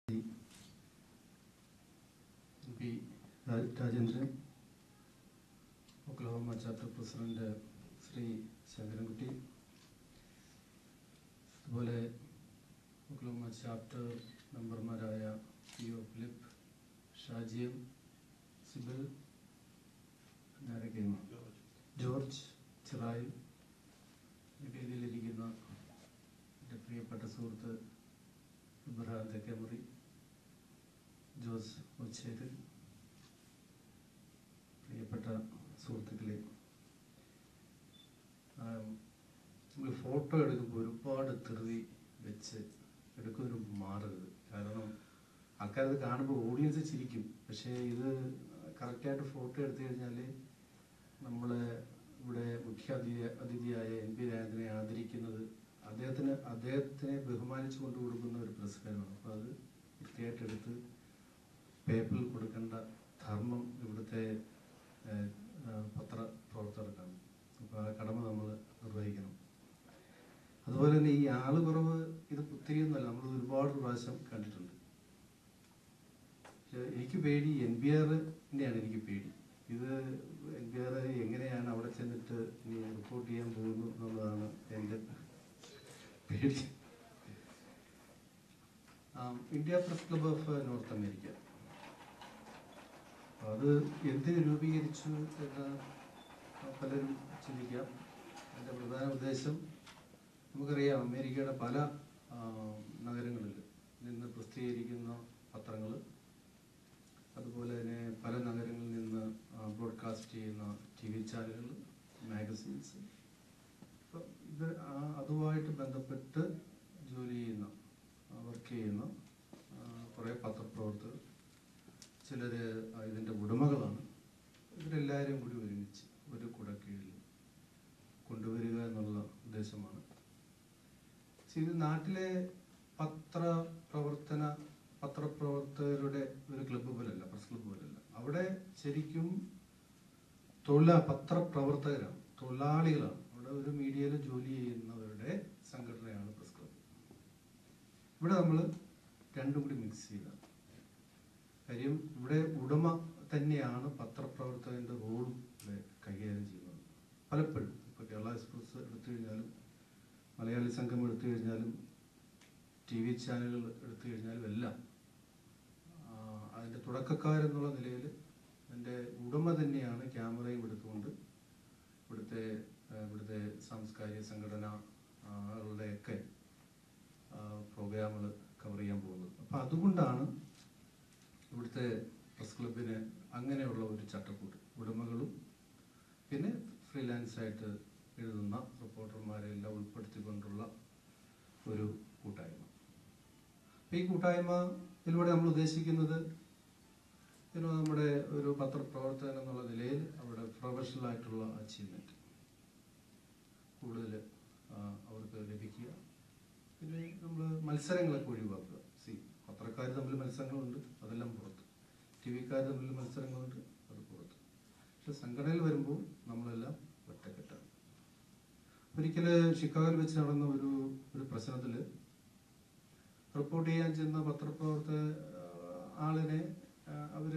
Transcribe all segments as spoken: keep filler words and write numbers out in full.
P Rajendran, Oklahoma chapter president Shri Sankarankutty, അതുപോലെ Oklahoma chapter മെമ്പർമാരായ P O Philip, ഷാജിയം, സിബിൽ, ഞാനൊക്കെയും ജോർജ് ചിറായിൽ, വേദിയിലിരിക്കുന്ന എൻ്റെ പ്രിയപ്പെട്ട സുഹൃത്ത് ഇബ്രഹാം തെക്കേമുറി, ജോസ് ഒച്ചേരിൽ, പ്രിയപ്പെട്ട സുഹൃത്തുക്കളെ, നമ്മൾ ഫോട്ടോ എടുക്കുമ്പോൾ ഒരുപാട് ധൃതി വെച്ച് എടുക്കുന്നൊരു മാറരുത്. കാരണം ആൾക്കാരത് കാണുമ്പോൾ ഓഡിയൻസ് ചിരിക്കും. പക്ഷേ ഇത് കറക്റ്റായിട്ട് ഫോട്ടോ എടുത്തു കഴിഞ്ഞാൽ നമ്മൾ ഇവിടെ മുഖ്യ അതിഥി അതിഥിയായ എൻ പി രാജേന്ദ്രനെ ആദരിക്കുന്നത് അദ്ദേഹത്തിന് അദ്ദേഹത്തിനെ ബഹുമാനിച്ചു കൊണ്ടു കൊടുക്കുന്ന ഒരു പുരസ്കാരമാണ്. അപ്പോൾ അത് വൃത്തിയായിട്ട് എടുത്ത് പേപ്പറിൽ കൊടുക്കേണ്ട ധർമ്മം ഇവിടുത്തെ പത്രപ്രവർത്തകർക്കാണ്. അപ്പോൾ ആ കടമ നമ്മൾ നിർവഹിക്കണം. അതുപോലെ തന്നെ ഈ ആള് കുറവ് ഇത് ഒത്തിരിയൊന്നുമല്ല, നമ്മൾ ഒരുപാട് പ്രാവശ്യം കണ്ടിട്ടുണ്ട്. എനിക്ക് പേടി എൻ പി ആറിനെയാണ് എനിക്ക് പേടി. ഇത് എൻ പി ആർ എങ്ങനെയാണ് അവിടെ ചെന്നിട്ട് ഇനി റിപ്പോർട്ട് ചെയ്യാൻ പോകുന്നു എന്നുള്ളതാണ് എൻ്റെ പേടി. India press club of North America അത് എന്തിന് രൂപീകരിച്ചു എന്ന് പലരും ചിന്തിക്കാം. അതിൻ്റെ പ്രധാന ഉദ്ദേശം നമുക്കറിയാം, അമേരിക്കയുടെ പല നഗരങ്ങളിൽ നിന്ന് പ്രസിദ്ധീകരിക്കുന്ന പത്രങ്ങൾ, അതുപോലെ തന്നെ പല നഗരങ്ങളിൽ നിന്ന് ബ്രോഡ്കാസ്റ്റ് ചെയ്യുന്ന ടി വി ചാനലുകൾ, മാഗസീൻസ്, ഇപ്പം ഇത് അതുമായിട്ട് ബന്ധപ്പെട്ട് ജോലി ചെയ്യുന്ന വർക്ക് ചെയ്യുന്ന കുറേ പത്രപ്രവർത്തകർ, ചിലർ ഇതിൻ്റെ ഉടമകളാണ്. ഇവരെല്ലാവരും കൂടി ഒരുമിച്ച് ഒരു കുടക്കീഴിൽ കൊണ്ടുവരിക എന്നുള്ള ഉദ്ദേശമാണ്. ഇത് നാട്ടിലെ പത്രപ്രവർത്തന പത്രപ്രവർത്തകരുടെ ഒരു ക്ലബ്ബ് പോലല്ല, പ്രസ് ക്ലബ്ബ് പോലല്ല. അവിടെ ശരിക്കും തൊഴിലാ പത്രപ്രവർത്തകരാണ്, തൊഴിലാളികളാണ്. അവിടെ ഒരു മീഡിയയിൽ ജോലി ചെയ്യുന്നവരുടെ സംഘടനയാണ് പ്രസ് ക്ലബ്ബ്. ഇവിടെ നമ്മൾ രണ്ടും കൂടി മിക്സ് ചെയ്താണ്. കാര്യം ഇവിടെ ഉടമ തന്നെയാണ് പത്രപ്രവർത്തകൻ്റെ റോളും ഇവിടെ കൈകാര്യം ചെയ്യുന്നത്. പലപ്പോഴും ഇപ്പോൾ കേരള എക്സ്പ്രസ് എടുത്തു കഴിഞ്ഞാലും, മലയാളി സംഘം എടുത്തു കഴിഞ്ഞാലും, ടി വി ചാനലുകൾ എടുത്തു കഴിഞ്ഞാലും എല്ലാം അതിൻ്റെ തുടക്കക്കാരെന്നുള്ള നിലയിൽ എൻ്റെ ഉടമ തന്നെയാണ് ക്യാമറയും എടുത്തുകൊണ്ട് ഇവിടുത്തെ ഇവിടുത്തെ സാംസ്കാരിക സംഘടനകളുടെയൊക്കെ പ്രോഗ്രാമുകൾ കവർ ചെയ്യാൻ പോകുന്നത്. അപ്പം അതുകൊണ്ടാണ് ഇവിടുത്തെ പ്രസ് ക്ലബിന് അങ്ങനെയുള്ള ഒരു ചട്ടക്കൂട്, ഉടമകളും പിന്നെ ഫ്രീലാൻസായിട്ട് എഴുതുന്ന റിപ്പോർട്ടർമാരെല്ലാം ഉൾപ്പെടുത്തിക്കൊണ്ടുള്ള ഒരു കൂട്ടായ്മ. അപ്പം ഈ കൂട്ടായ്മയിലൂടെ നമ്മൾ ഉദ്ദേശിക്കുന്നത് നമ്മുടെ ഒരു പത്രപ്രവർത്തകൻ എന്നുള്ള നിലയിൽ അവിടെ പ്രൊഫഷണൽ ആയിട്ടുള്ള അച്ചീവ്മെൻറ്റ് കൂടുതൽ അവർക്ക് ലഭിക്കുക. പിന്നെ നമ്മൾ മത്സരങ്ങളൊക്കെ ഒഴിവാക്കുക. സി പത്രക്കാർ തമ്മിൽ മത്സരങ്ങളുണ്ട്, അതെല്ലാം പുറത്ത്. ടി വിക്കാർ തമ്മിൽ മത്സരങ്ങളുണ്ട്, അത് പുറത്ത്. പക്ഷെ സംഘടനയിൽ വരുമ്പോൾ നമ്മളെല്ലാം ഒറ്റക്കെട്ടാണ്. ഒരിക്കൽ ഷിക്കാഗോയിൽ വെച്ച് നടന്ന ഒരു ഒരു പ്രശ്നത്തിൽ റിപ്പോർട്ട് ചെയ്യാൻ ചെന്ന പത്രപ്രവർത്തക ആളിനെ അവർ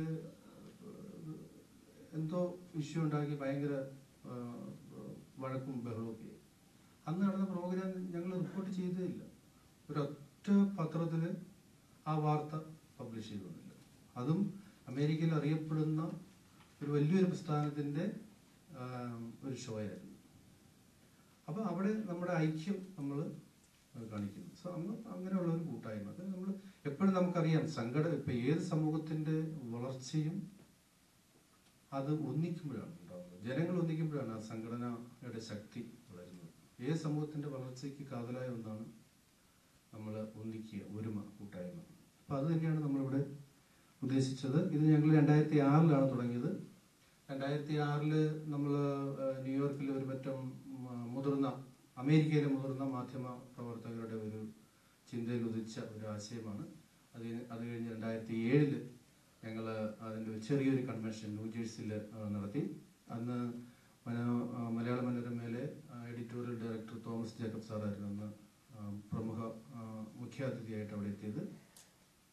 എന്തോ ഇഷ്യൂ ഉണ്ടാക്കി ഭയങ്കര വഴക്കും ബഹളമൊക്കെ. അന്ന് നടന്ന പ്രോഗ്രാം ഞങ്ങൾ റിപ്പോർട്ട് ചെയ്തതില്ല. ഒരൊറ്റ പത്രത്തിൽ ആ വാർത്ത പബ്ലിഷ് ചെയ്തൊന്നുമില്ല. അതും അമേരിക്കയിൽ അറിയപ്പെടുന്ന ഒരു വലിയൊരു പ്രസ്ഥാനത്തിൻ്റെ ഒരു ഷോ ആയിരുന്നു. അപ്പോൾ അവിടെ നമ്മുടെ ഐക്യം നമ്മൾ കാണിക്കുന്നു. സോ അന്ന് അങ്ങനെയുള്ള ഒരു കൂട്ടായ്മ അത് നമ്മൾ എപ്പോഴും നമുക്കറിയാം. സംഘടന ഇപ്പം ഏത് സമൂഹത്തിൻ്റെ വളർച്ചയും അത് ഒന്നിക്കുമ്പോഴാണ് ഉണ്ടാകുന്നത്. ജനങ്ങൾ ഒന്നിക്കുമ്പോഴാണ് ആ സംഘടനയുടെ ശക്തി വളരുന്നത്. ഏത് സമൂഹത്തിൻ്റെ വളർച്ചയ്ക്ക് കാതലായ ഒന്നാണ് നമ്മൾ ഒന്നിക്കുക, ഒരുമ, കൂട്ടായ്മ. അപ്പം അത് തന്നെയാണ് നമ്മളിവിടെ ഉദ്ദേശിച്ചത്. ഇത് ഞങ്ങൾ രണ്ടായിരത്തി ആറിലാണ് തുടങ്ങിയത്. രണ്ടായിരത്തി ആറില് നമ്മൾ ന്യൂയോർക്കിൽ ഒരു പറ്റം മുതിർന്ന അമേരിക്കയിലെ മുതിർന്ന മാധ്യമ പ്രവർത്തകരുടെ ഒരു ചിന്തയിൽ ഉദിച്ച ഒരു ആശയമാണ്. അത് അത് കഴിഞ്ഞ് രണ്ടായിരത്തി ഏഴില് ഞങ്ങൾ അതിൻ്റെ ചെറിയൊരു കൺവെൻഷൻ ന്യൂജേഴ്സിയിൽ നടത്തി. അന്ന് മലയാള മനോരമയിലെ എഡിറ്റോറിയൽ ഡയറക്ടർ തോമസ് ജേക്കബ് സാറായിരുന്നു അന്ന് പ്രമുഖ മുഖ്യാതിഥിയായിട്ട് അവിടെ എത്തിയത്.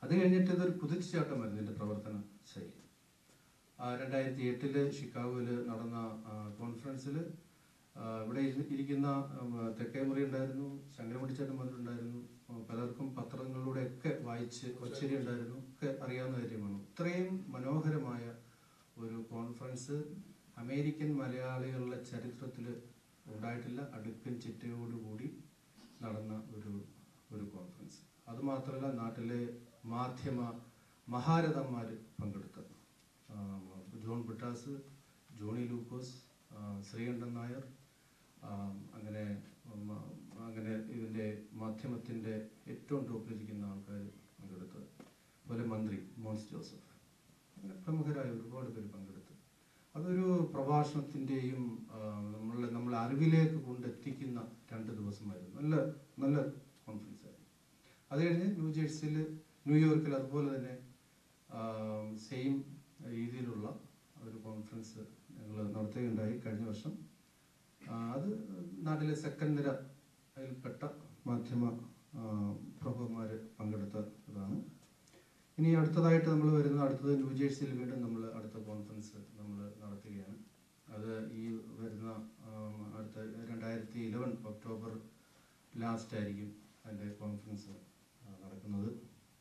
അത് കഴിഞ്ഞിട്ട് ഇതൊരു കുതിച്ചുചാട്ടമായിരുന്നു ഇതിൻ്റെ പ്രവർത്തന ശൈലി. രണ്ടായിരത്തി എട്ടില് ഷിക്കാഗോയിൽ നടന്ന കോൺഫറൻസിൽ ഇവിടെ ഇരിക്കുന്ന തെക്കേമുറി ഉണ്ടായിരുന്നു, ശങ്കരമുടിച്ചേട്ടൻ വന്നിട്ടുണ്ടായിരുന്നു, പലർക്കും പത്രങ്ങളിലൂടെയൊക്കെ വായിച്ച് ഒച്ചരി ഉണ്ടായിരുന്നു, ഒക്കെ അറിയാവുന്ന കാര്യമാണ്. ഇത്രയും മനോഹരമായ ഒരു കോൺഫറൻസ് അമേരിക്കൻ മലയാളികളുടെ ചരിത്രത്തിൽ ഉണ്ടായിട്ടില്ല. അടുക്കൻ ചിട്ടയോടുകൂടി നടന്ന ഒരു ഒരു കോൺഫറൻസ്. അതുമാത്രമല്ല, നാട്ടിലെ മാധ്യമ മഹാരഥന്മാർ പങ്കെടുത്ത ജോൺ ബിട്ടാസ്, ജോണി ലൂക്കോസ്, ശ്രീകണ്ഠൻ നായർ, അങ്ങനെ അങ്ങനെ ഇതിൻ്റെ മാധ്യമത്തിൻ്റെ ഏറ്റവും ടോപ്പിലിരിക്കുന്ന ആൾക്കാർ പങ്കെടുത്തത്. അതുപോലെ മന്ത്രി മോൻസ് ജോസഫ്, അങ്ങനെ പ്രമുഖരായ ഒരുപാട് പേര് പങ്കെടുത്തു. അതൊരു പ്രഭാഷണത്തിൻ്റെയും നമ്മളെ നമ്മളെ അറിവിലേക്ക് കൊണ്ടെത്തിക്കുന്ന രണ്ട് ദിവസമായിരുന്നു. നല്ല നല്ല കോൺഫറൻസ് ആയിരുന്നു. അത് കഴിഞ്ഞ് ന്യൂജേഴ്സിയിൽ, ന്യൂയോർക്കിൽ അതുപോലെ തന്നെ സെയിം രീതിയിലുള്ള ഒരു കോൺഫറൻസ് ഞങ്ങൾ നടത്തുകയുണ്ടായി കഴിഞ്ഞ വർഷം. അത് നാട്ടിലെ സെക്കൻഡ് നിരയിൽപ്പെട്ട മാധ്യമ പ്രമുഖന്മാർ പങ്കെടുത്ത ഇതാണ്. ഇനി അടുത്തതായിട്ട് നമ്മൾ വരുന്ന അടുത്തത് ന്യൂജേഴ്സിയിൽ വീണ്ടും നമ്മൾ അടുത്ത കോൺഫറൻസ് നമ്മൾ നടത്തുകയാണ്. അത് ഈ വരുന്ന അടുത്ത രണ്ടായിരത്തി ഇലവൻ ഒക്ടോബർ ലാസ്റ്റ് ആയിരിക്കും അതിൻ്റെ കോൺഫറൻസ് നടക്കുന്നത്.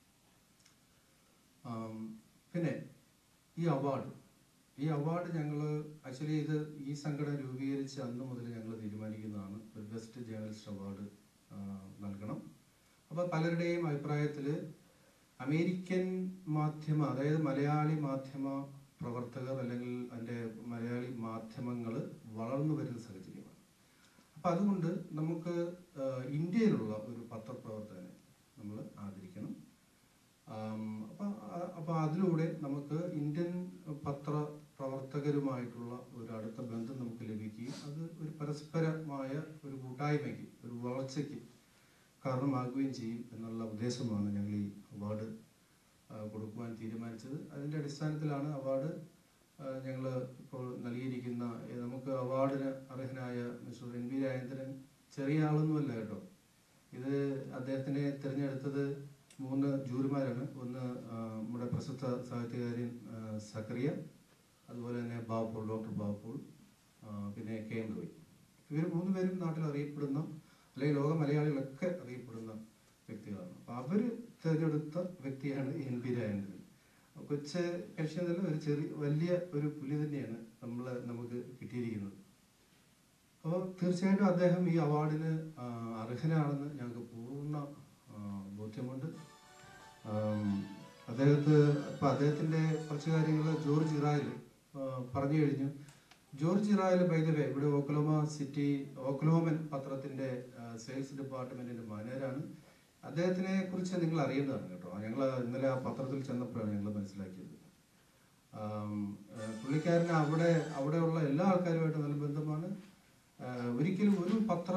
പിന്നെ ഈ അവാർഡ് ഈ അവാർഡ് ഞങ്ങൾ ആക്ച്വലി ഇത് ഈ സംഘടന രൂപീകരിച്ച് അന്ന് മുതൽ ഞങ്ങൾ തീരുമാനിക്കുന്നതാണ്. ഒരു ബെസ്റ്റ് ജേർണലിസ്റ്റ് അവാർഡ് നൽകണം. അപ്പോൾ പലരുടെയും അഭിപ്രായത്തിൽ അമേരിക്കൻ മാധ്യമ, അതായത് മലയാളി മാധ്യമ പ്രവർത്തകർ അല്ലെങ്കിൽ അതിൻ്റെ മലയാളി മാധ്യമങ്ങൾ വളർന്നു വരുന്ന സാഹചര്യമാണ്. അപ്പം അതുകൊണ്ട് നമുക്ക് ഇന്ത്യയിലുള്ള ഒരു പത്രപ്രവർത്തകനെ നമ്മൾ ആദരിക്കണം. അപ്പം അപ്പം അതിലൂടെ നമുക്ക് ഇന്ത്യൻ പത്ര പ്രവർത്തകരുമായിട്ടുള്ള ഒരു അടുത്ത ബന്ധം നമുക്ക് ലഭിക്കുകയും അത് ഒരു പരസ്പരമായ ഒരു കൂട്ടായ്മയ്ക്ക്, ഒരു വളർച്ചയ്ക്ക് കാരണമാകുകയും ചെയ്യും എന്നുള്ള ഉദ്ദേശമാണ് ഞങ്ങൾ ഈ അവാർഡ് കൊടുക്കുവാൻ തീരുമാനിച്ചത്. അതിൻ്റെ അടിസ്ഥാനത്തിലാണ് അവാർഡ് ഞങ്ങൾ ഇപ്പോൾ നൽകിയിരിക്കുന്ന. നമുക്ക് അവാർഡിന് അർഹനായ മിസ്റ്റർ എൻ വി രാജേന്ദ്രൻ ചെറിയ ആളൊന്നുമല്ല കേട്ടോ. ഇത് അദ്ദേഹത്തിനെ തിരഞ്ഞെടുത്തത് മൂന്ന് ജൂറിമാരാണ്. ഒന്ന് നമ്മുടെ പ്രസിദ്ധ സാഹിത്യകാരൻ സക്കറിയ, അതുപോലെ തന്നെ ബാബുപോൾ, ഡോക്ടർ ബാബുപോൾ, പിന്നെ കെ എം റോയ്. ഇവർ മൂന്ന് പേരും നാട്ടിൽ അറിയപ്പെടുന്ന, അല്ലെങ്കിൽ ലോക മലയാളികളൊക്കെ അറിയപ്പെടുന്ന വ്യക്തികളാണ്. അപ്പം അവർ തിരഞ്ഞെടുത്ത വ്യക്തിയാണ് എൻ പി രാജേന്ദ്രൻ. കൊച്ചു കക്ഷിയെന്നല്ല, ഒരു ചെറിയ വലിയ ഒരു പുലി തന്നെയാണ് നമ്മൾ നമുക്ക് കിട്ടിയിരിക്കുന്നത്. അപ്പോൾ തീർച്ചയായിട്ടും അദ്ദേഹം ഈ അവാർഡിന് അർഹനാണെന്ന് ഞങ്ങൾക്ക് പൂർണ്ണ ബോധ്യമുണ്ട്. അദ്ദേഹത്തെ ഇപ്പം അദ്ദേഹത്തിൻ്റെ കുറച്ച് കാര്യങ്ങൾ ജോർജ് ഇറായിൽ പറഞ്ഞു കഴിഞ്ഞു. George Irayil by the way ഇവിടെ ഓക്ലഹോമ സിറ്റി ഓക്ലഹോമൻ പത്രത്തിൻ്റെ സെയിൽസ് ഡിപ്പാർട്ട്മെൻറ്റിൻ്റെ മാനേജറാണ്. അദ്ദേഹത്തിനെ കുറിച്ച് നിങ്ങൾ അറിയേണ്ടതാണ് കേട്ടോ. ഞങ്ങൾ ഇന്നലെ ആ പത്രത്തിൽ ചെന്നപ്പോഴാണ് ഞങ്ങൾ മനസ്സിലാക്കിയത്. പുള്ളിക്കാരന് അവിടെ അവിടെയുള്ള എല്ലാ ആൾക്കാരുമായിട്ട് നല്ല ബന്ധമാണ്. ഒരിക്കലും ഒരു പത്ര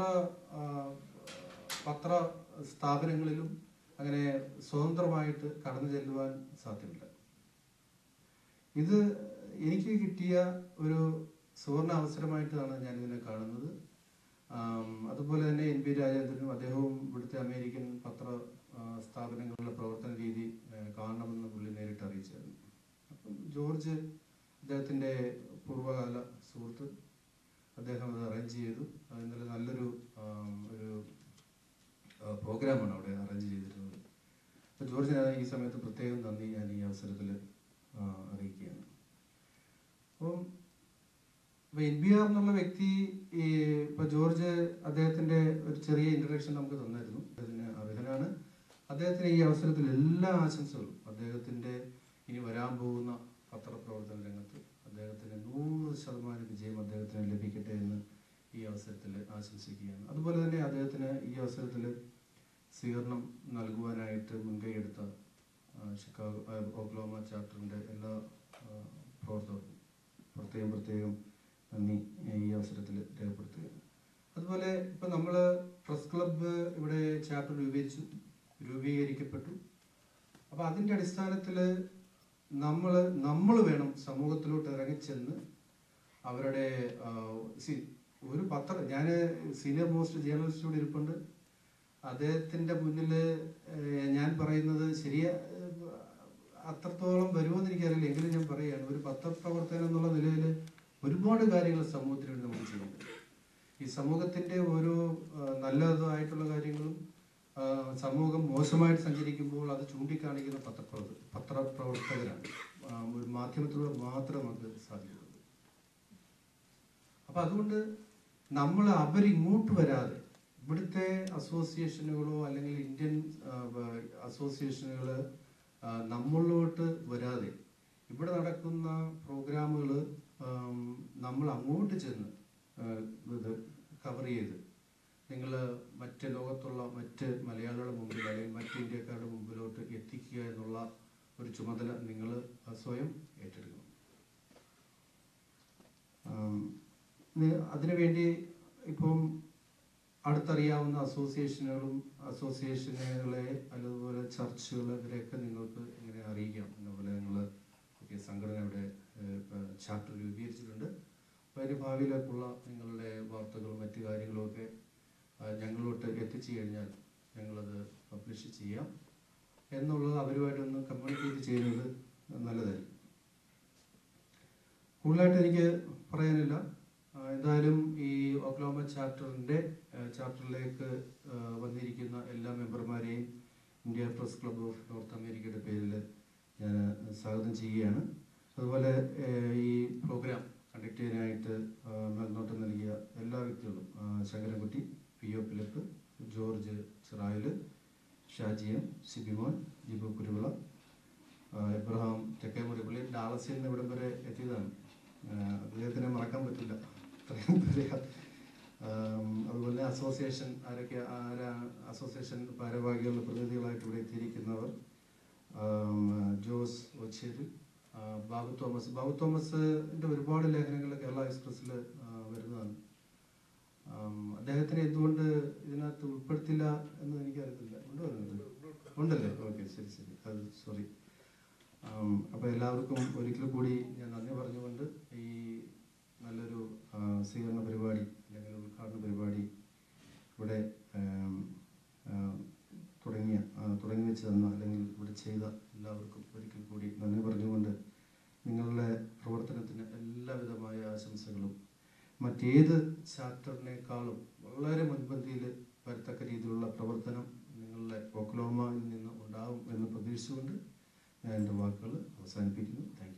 പത്ര സ്ഥാപനങ്ങളിലും അങ്ങനെ സ്വതന്ത്രമായിട്ട് കടന്നു ചെല്ലുവാൻ സാധ്യമല്ല. ഇത് എനിക്ക് കിട്ടിയ ഒരു സുവർണ അവസരമായിട്ടാണ് ഞാനിതിനെ കാണുന്നത്. അതുപോലെ തന്നെ എൻ പി രാജേന്ദ്രനും അദ്ദേഹവും ഇവിടുത്തെ അമേരിക്കൻ പത്ര സ്ഥാപനങ്ങളുടെ പ്രവർത്തന രീതി കാണണമെന്ന് പുള്ളി നേരിട്ട് അറിയിച്ചായിരുന്നു. അപ്പം ജോർജ് അദ്ദേഹത്തിൻ്റെ പൂർവ്വകാല സുഹൃത്ത്, അദ്ദേഹം അത് അറേഞ്ച് ചെയ്തു. ഇന്നലെ നല്ലൊരു ഒരു പ്രോഗ്രാമാണ് അവിടെ അറേഞ്ച് ചെയ്തിരുന്നത്. അപ്പോൾ ജോർജിന് ഈ സമയത്ത് പ്രത്യേകം നന്ദി ഞാൻ ഈ അവസരത്തിൽ അറിയിക്കുകയാണ്. അപ്പം അപ്പോൾ എൻ ബി ആർ എന്നുള്ള വ്യക്തി ഈ ഇപ്പോൾ ജോർജ് അദ്ദേഹത്തിൻ്റെ ഒരു ചെറിയ ഇൻട്രഡക്ഷൻ നമുക്ക് തന്നായിരുന്നു. അതിന് അർഹനാണ്. അദ്ദേഹത്തിന് ഈ അവസരത്തിൽ എല്ലാ ആശംസകളും, അദ്ദേഹത്തിൻ്റെ ഇനി വരാൻ പോകുന്ന പത്രപ്രവർത്തന രംഗത്ത് അദ്ദേഹത്തിന് നൂറ് ശതമാനം വിജയം അദ്ദേഹത്തിന് ലഭിക്കട്ടെ എന്ന് ഈ അവസരത്തിൽ ആശംസിക്കുകയാണ്. അതുപോലെ തന്നെ അദ്ദേഹത്തിന് ഈ അവസരത്തിൽ സ്വീകരണം നൽകുവാനായിട്ട് മുൻകൈയെടുത്ത ഷിക്കാഗോ ഓക്ലഹോമ ചാപ്റ്ററിൻ്റെ എല്ലാ പ്രവർത്തകർക്കും പ്രത്യേകം പ്രത്യേകം നന്ദി ഈ അവസരത്തിൽ രേഖപ്പെടുത്തുകയാണ്. അതുപോലെ ഇപ്പം നമ്മൾ പ്രസ് ക്ലബ്ബ് ഇവിടെ ചാപ്റ്റർ രൂപീകരിച്ചു രൂപീകരിക്കപ്പെട്ടു. അപ്പോൾ അതിൻ്റെ അടിസ്ഥാനത്തിൽ നമ്മൾ നമ്മൾ വേണം സമൂഹത്തിലോട്ട് ഇറങ്ങിച്ചെന്ന് അവരുടെ സി ഒരു പത്രം, ഞാൻ സീനിയർ മോസ്റ്റ് ജേർണലിസ്റ്റോട് ഇരിപ്പുണ്ട്. അദ്ദേഹത്തിൻ്റെ മുന്നിൽ ഞാൻ പറയുന്നത് ശരിയ അത്രത്തോളം വരുമെന്ന് എനിക്കറിയില്ല, എങ്കിലും ഞാൻ പറയുകയാണ്, ഒരു പത്രപ്രവർത്തകൻ എന്നുള്ള നിലയിൽ ഒരുപാട് കാര്യങ്ങൾ സമൂഹത്തിന് വേണ്ടി നമുക്ക് ചെയ്യുന്നുണ്ട്. ഈ സമൂഹത്തിൻ്റെ ഓരോ നല്ലതായിട്ടുള്ള കാര്യങ്ങളും സമൂഹം മോശമായിട്ട് സഞ്ചരിക്കുമ്പോൾ അത് ചൂണ്ടിക്കാണിക്കുന്ന പത്രപ്രവർത്ത പത്രപ്രവർത്തകരാണ്. ഒരു മാധ്യമത്തിലൂടെ മാത്രമേ നമുക്ക് സാധിക്കുള്ളൂ. അപ്പം അതുകൊണ്ട് നമ്മൾ അവരിങ്ങോട്ട് വരാതെ, ഇവിടുത്തെ അസോസിയേഷനുകളോ അല്ലെങ്കിൽ ഇന്ത്യൻ അസോസിയേഷനുകൾ നമ്മളിലോട്ട് വരാതെ, ഇവിടെ നടക്കുന്ന പ്രോഗ്രാമുകൾ നമ്മൾ അങ്ങോട്ട് ചെന്ന് ഇത് കവർ ചെയ്ത് നിങ്ങൾ മറ്റ് ലോകത്തുള്ള മറ്റ് മലയാളികളുടെ മുമ്പിൽ അല്ലെങ്കിൽ മറ്റ് ഇന്ത്യക്കാരുടെ മുമ്പിലോട്ട് എത്തിക്കുക എന്നുള്ള ഒരു ചുമതല നിങ്ങൾ സ്വയം ഏറ്റെടുക്കണം. അതിനുവേണ്ടി ഇപ്പം അടുത്തറിയാവുന്ന അസോസിയേഷനുകളും അസോസിയേഷനുകളെ അതുപോലെ ചർച്ചുകൾ ഇവരെയൊക്കെ നിങ്ങൾക്ക് ഇങ്ങനെ അറിയിക്കാം. അതുപോലെ നിങ്ങൾ ഓക്കെ സംഘടന ഇവിടെ ചാപ്റ്റർ രൂപീകരിച്ചിട്ടുണ്ട്. അപ്പോൾ അതിന് ഭാവിയിലേക്കുള്ള നിങ്ങളുടെ വാർത്തകളും മറ്റു കാര്യങ്ങളുമൊക്കെ ഞങ്ങളോട്ട് എത്തിച്ചു കഴിഞ്ഞാൽ ഞങ്ങളത് പബ്ലിഷ് ചെയ്യാം എന്നുള്ളത് അവരുമായിട്ടൊന്ന് കമ്മ്യൂണിക്കേറ്റ് ചെയ്യുന്നത് നല്ലതായിരിക്കും. കൂടുതലായിട്ട് എനിക്ക് പറയാനില്ല. എന്തായാലും ഈ ഒക്ലോമ ചാപ്റ്ററിൻ്റെ ചാപ്റ്ററിലേക്ക് വന്നിരിക്കുന്ന എല്ലാ മെമ്പർമാരെയും India press club of North അമേരിക്കയുടെ പേരിൽ ഞാൻ സ്വാഗതം ചെയ്യുകയാണ്. അതുപോലെ ഈ പ്രോഗ്രാം കണ്ടക്ട് ചെയ്യാനായിട്ട് മേൽനോട്ടം നൽകിയ എല്ലാ വ്യക്തികളും, Sankarankutty, P O Philip, George Chirayil, Shajiyan, Sibimon, Jibu Kuruvila, Abraham Thekkemurippally, ഡാളസിൽ നിന്ന് ഇവിടം വരെ എത്തിയതാണ്. അദ്ദേഹത്തിനെ മറക്കാൻ പറ്റില്ല, അത്രയും ദൂരം. അതുപോലെ അസോസിയേഷൻ ആരൊക്കെ ആരാ അസോസിയേഷൻ ഭാരവാഹികളുടെ പ്രതിനിധികളായിട്ട് ഇവിടെ എത്തിയിരിക്കുന്നവർ, ജോസ് ഒച്ചേരി, ബാബു തോമസ്. ബാബു തോമസിൻ്റെ ഒരുപാട് ലേഖനങ്ങൾ കേരള എക്സ്പ്രസ്സിൽ വരുന്നതാണ്. അദ്ദേഹത്തിനെ എന്തുകൊണ്ട് ഇതിനകത്ത് ഉൾപ്പെടുത്തില്ല എന്ന് എനിക്കറിയത്തില്ല. ഉണ്ടോ? ഉണ്ടല്ലേ? ഓക്കെ, ശരി ശരി, അത് സോറി. അപ്പോൾ എല്ലാവർക്കും ഒരിക്കൽ കൂടി ഞാൻ നന്ദി പറഞ്ഞുകൊണ്ട് ഈ നല്ലൊരു സ്വീകരണ പരിപാടി അല്ലെങ്കിൽ ഉദ്ഘാടന പരിപാടി ഇവിടെ തുടങ്ങിയ തുടങ്ങി വെച്ച് തന്ന അല്ലെങ്കിൽ ഇവിടെ ചെയ്ത എല്ലാവർക്കും ഒരിക്കൽ കൂടി നന്ദി പറഞ്ഞുകൊണ്ട് നിങ്ങളുടെ പ്രവർത്തനത്തിന് എല്ലാവിധമായ ആശംസകളും മറ്റേത് ചാപ്റ്ററിനേക്കാളും വളരെ മുൻപന്തിയിൽ വരത്തക്ക രീതിയിലുള്ള പ്രവർത്തനം നിങ്ങളുടെ ഒക്ലോമയിൽ നിന്ന് ഉണ്ടാകും എന്ന് പ്രതീക്ഷിച്ചുകൊണ്ട് ഞാൻ എൻ്റെ വാക്കുകൾ അവസാനിപ്പിക്കുന്നു. Thank U.